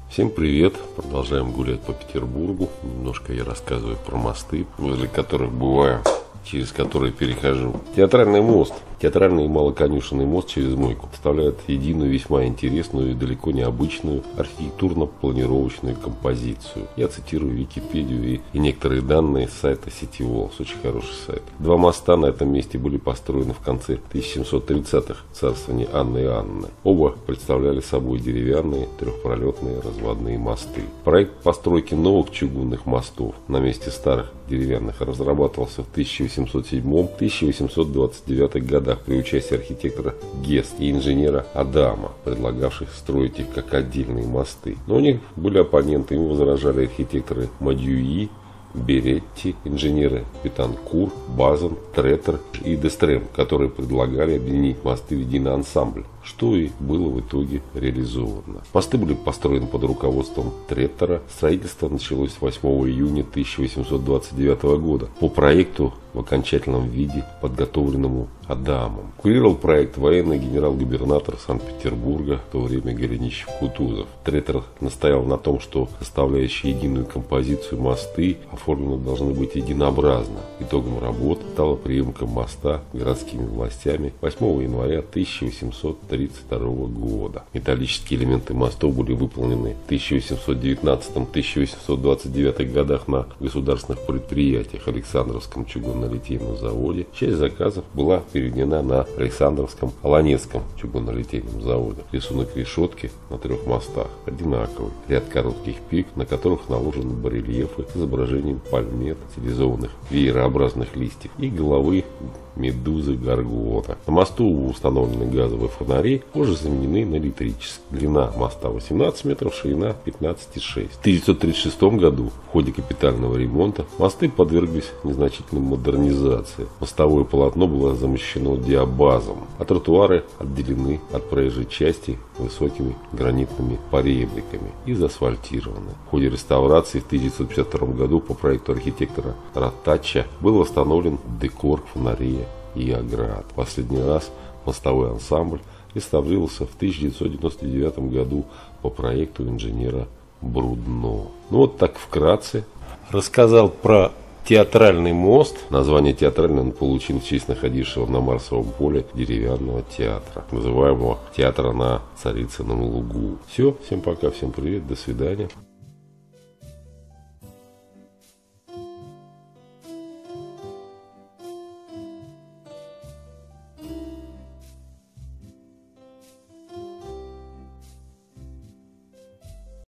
Всем привет! Продолжаем гулять по Петербургу. Немножко я рассказываю про мосты, возле которых бываю, через которые перехожу. Театральный мост. Театральный и малоконюшенный мост через Мойку представляет единую, весьма интересную и далеко необычную архитектурно-планировочную композицию. Я цитирую Википедию и некоторые данные с сайта City Walls. Очень хороший сайт. Два моста на этом месте были построены в конце 1730-х царствования Анны Иоанновны. Оба представляли собой деревянные трехпролетные разводные мосты. Проект постройки новых чугунных мостов на месте старых деревянных разрабатывался в 1807-1829 годах при участии архитектора Гест и инженера Адама, предлагавших строить их как отдельные мосты. Но у них были оппоненты, им возражали архитекторы Мадьюи, Беретти, инженеры Питанкур, Базен, Треттер и Дестрем, которые предлагали объединить мосты в единый ансамбль, что и было в итоге реализовано. Мосты были построены под руководством Треттера. Строительство началось 8 июня 1829 года по проекту в окончательном виде, подготовленному Адамом. Курировал проект военный генерал-губернатор Санкт-Петербурга, в то время Голенищев-Кутузов. Треттер настоял на том, что составляющие единую композицию мосты оформлены должны быть единообразно. Итогом работ стала приемка моста городскими властями 8 января 1832 года. Металлические элементы мостов были выполнены в 1819-1829 годах на государственных предприятиях Александровском чугунно-литейном заводе. Часть заказов была переведена на Александровском Аланецком чугунно-литейном заводе. Рисунок решетки на трех мостах одинаковый. Ряд коротких пик, на которых наложены барельефы с изображением пальмет, стилизованных веерообразных листьев и головы медузы Горгона. На мосту установлены газовые фонари, позже заменены на электрические. Длина моста 18 метров, ширина 15,6. В 1936 году в ходе капитального ремонта мосты подверглись незначительной модернизации. Мостовое полотно было замощено диабазом, а тротуары отделены от проезжей части высокими гранитными поребриками и заасфальтированы. В ходе реставрации в 1952 году по проекту архитектора Ратача был восстановлен декор фонарей и оград. Последний раз мостовой ансамбль реставрировался в 1999 году по проекту инженера Брудно. Ну вот так вкратце рассказал про театральный мост. Название театральный он получил в честь находившего на Марсовом поле деревянного театра, называемого театра на Царицыном лугу. Все, всем пока, всем привет, до свидания.